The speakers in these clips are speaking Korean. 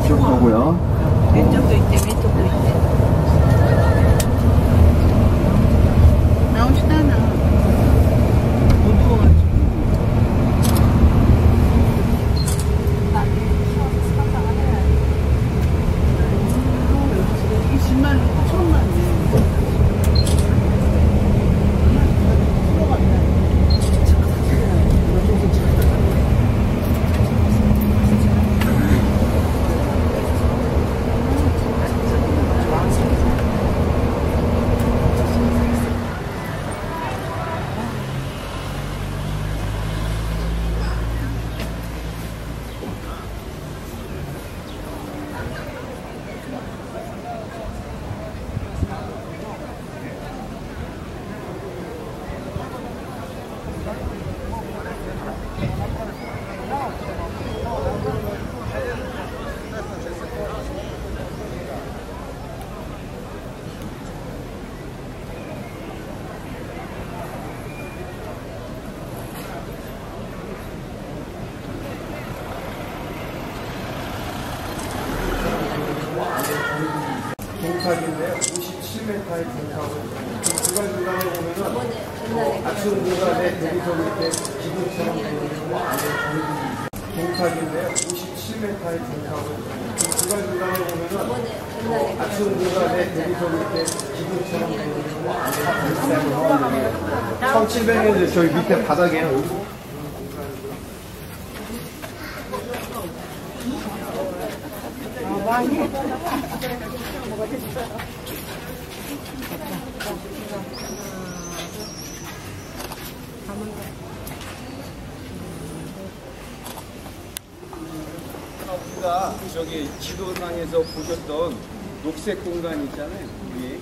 이쪽 거고요. 왼쪽도 있대, 왼쪽도 있대. 나오지도 않아. 어두워가지고. 이 집만 처음 봤네. 공탑인데요. 57m의 공탑을 중간중간에 보면은 아침 공간에 대리석 이렇게 기둥처럼 되는 안에 종이 공탑인데요. 57m의 공탑을 중간중간에 보면은 아침 공간에 대리석 이렇게 기둥처럼 되는 안에 1700년 저희 밑에 바닥에요. 우리가 저기 지도상에서 보셨던 녹색 공간 있잖아요. 위에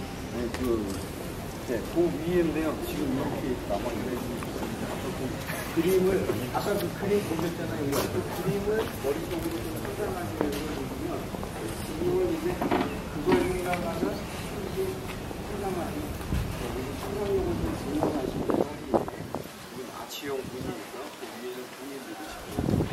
그 위인데요. 지금 이렇게 남아 있는 그림을 아까 그 그림 보셨잖아요. 그 그림을 머릿속으로 좀 상상하시는 거거든요. 지금은 이제 그걸 생각하면 이게 상상하는 상상력을 좀 생각하시면 아치형 분이니까 그 위에는 분이 들으시고.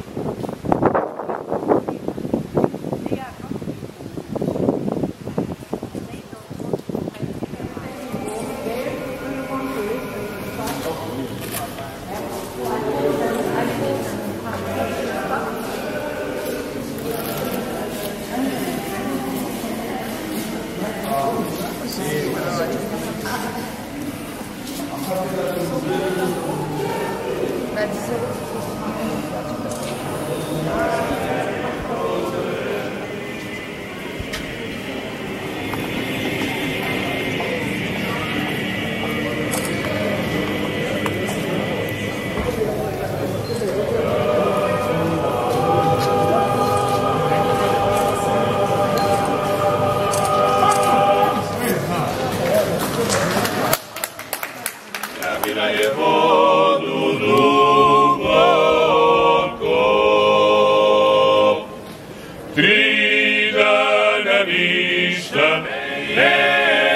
Trida na vista,